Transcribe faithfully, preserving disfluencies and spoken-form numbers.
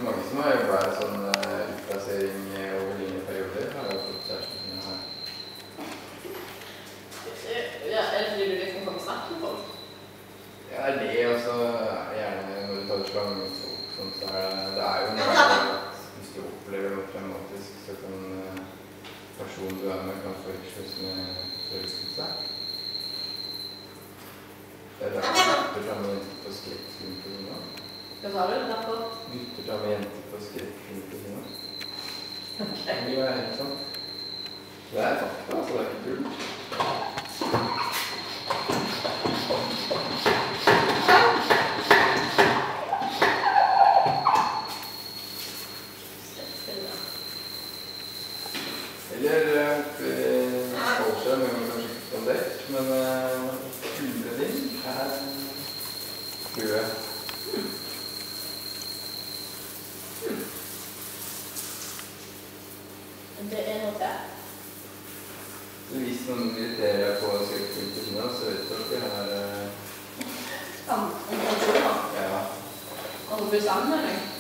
Mange som har jobbet sånn utplassering over lengre perioder, har jo fått kjæresten sine her. Ja, eller fordi du liksom kommer snart med folk? Ja, det er også gjerne når du tar det så mange folk, sånn, så er det, det er jo noe at hvis du opplever noe traumatisk, så kan personen du er med kan forveksles med forelskelse. Det er derfor gutter tar med jenter på skrekkfilm på kino. Hva sa du? Derfor? Gutter tar med jenter på skrekkfilm på kino. Ok. Det er helt sånn. Det er fakta, altså det er ikke tull. Eller Kolsjø, men vi kanskje ikke om det, men andre ting er flue. Det er noe til. Hvis noen irriterer deg på skrekkfilmene, så vet du at de har... Samt en person da? Ja. Og du blir sammen med deg?